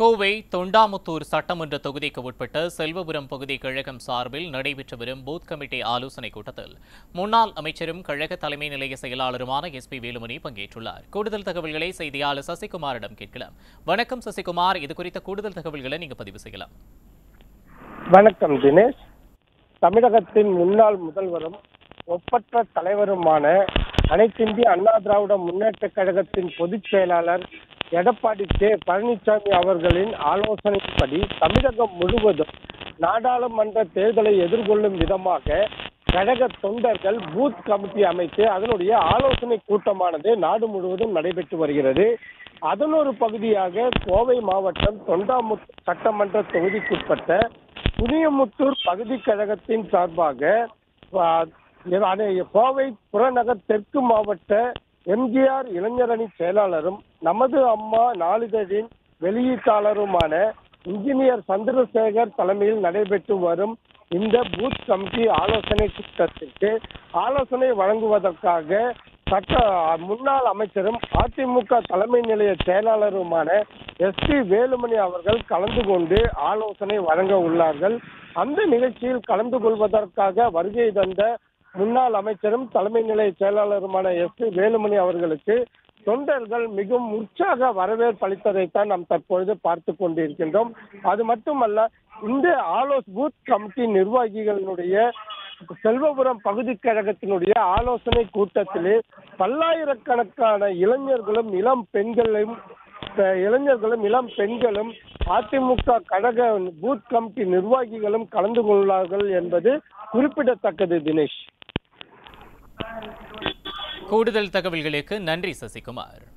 கோவை தொண்டாமுத்தூர் சட்டமன்ற தொகுதிக்கு உட்பட்ட செல்வபுரம் பகுதி கழகம் சார்பில் நடைபெற்று வரும் பூத் கமிட்டி ஆலோசனைக் கூட்டத்தில் முன்னாள் அமைச்சரும் கழக தலைமை நிலைய செயலாளருமான S.P.வ பங்கேற்றுள்ளார். கூடுதல் தகவல்களை செய்தியாளர் சசிகுமாரிடம் கேட்கலாம். வணக்கம் சசிகுமார், இது குறித்த கூடுதல் தகவல்களை நீங்க பதிவு செய்யலாம். வணக்கம் தினேஷ். தமிழகத்தின் முன்னாள் முதல்வரும் ஒப்பற்ற தலைவருமான அனைத்திந்திய அண்ணா திராவிட முன்னேற்ற கழகத்தின் பொதுச் செயலாளர் எடப்பாடி பழனிசாமி அவர்களின் ஆலோசனைப்படி தமிழகம் முழுவதும் நாடாளுமன்ற தேர்தலை எதிர்கொள்ளும் விதமாக கழக தொண்டர்கள் பூத் கமிட்டி அமைத்து அதனுடைய ஆலோசனை கூட்டமானது நாடு முழுவதும் நடைபெற்று வருகிறது. அதன் ஒரு பகுதியாக கோவை மாவட்டம் தொண்டாமுத்தூர் சட்டமன்ற தொகுதிக்குட்பட்ட புனியமுத்தூர் பகுதி கழகத்தின் சார்பாக கோவை புறநகர் தெற்கு மாவட்ட எம்ஜிஆர் இளைஞரணி செயலாளரும் நமது அம்மா நாளிதழின் வெளியீட்டாளருமான இன்ஜினியர் சந்திரசேகர் தலைமையில் நடைபெற்று வரும் இந்த பூத் கமிட்டி ஆலோசனை கூட்டத்திற்கு ஆலோசனை வழங்குவதற்காக முன்னாள் அமைச்சரும் அதிமுக தலைமை நிலைய செயலாளருமான S.P.வ அவர்கள் கலந்து கொண்டு ஆலோசனை வழங்க உள்ளார்கள். அந்த நிகழ்ச்சியில் கலந்து கொள்வதற்காக வருகை தந்த முன்னாள் அமைச்சரும் தலைமை நிலைய செயலாளருமான S.P.வ அவர்களுக்கு தொண்டர்கள் மிகவும் உற்சாக வரவேற்பு அளித்ததைத்தான் நாம் தற்பொழுது பார்த்து கொண்டிருக்கின்றோம். அது மட்டுமல்ல, இந்த பூத் கமிட்டி நிர்வாகிகளுடைய செல்வபுரம் பகுதி கழகத்தினுடைய ஆலோசனை கூட்டத்திலே பல்லாயிரக்கணக்கான இளைஞர்களும் இளம் பெண்களும் அதிமுக கழக பூத் கமிட்டி நிர்வாகிகளும் கலந்து கொள்ளார்கள் என்பது குறிப்பிடத்தக்கது. தினேஷ், கூடுதல் தகவல்களுக்கு நன்றி சசிகுமார்.